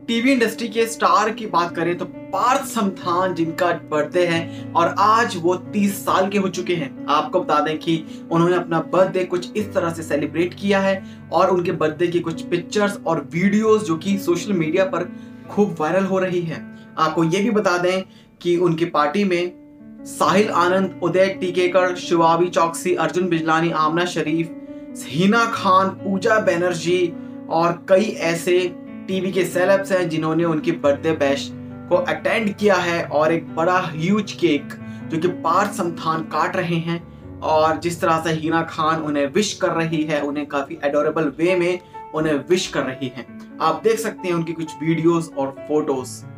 TV industry के star की बात करें तो पार्थ समथान जिनका बर्थडे है और आज वो 30 साल के हो चुके हैं। आपको बता दें कि उन्होंने अपना बर्थडे कुछ इस तरह से सेलिब्रेट किया है और उनके बर्थडे की कुछ पिक्चर्स और वीडियोस जो कि सोशल मीडिया पर खूब वायरल हो रही है। आपको ये भी बता दें कि उनकी पार्टी में साहिल आनंद, उदय टिकेकर, शिवाबी चौकसी, अर्जुन बिजलानी, आमना शरीफ, हिना खान, पूजा बनर्जी और कई ऐसे टीवी के सेलेब्स हैं जिन्होंने उनकी बर्थडे बैश को अटेंड किया है और एक बड़ा ह्यूज केक जो कि पार्थ समथान काट रहे हैं और जिस तरह से हिना खान उन्हें विश कर रही है, उन्हें काफी एडोरेबल वे में उन्हें विश कर रही है। आप देख सकते हैं उनकी कुछ वीडियोस और फोटोज।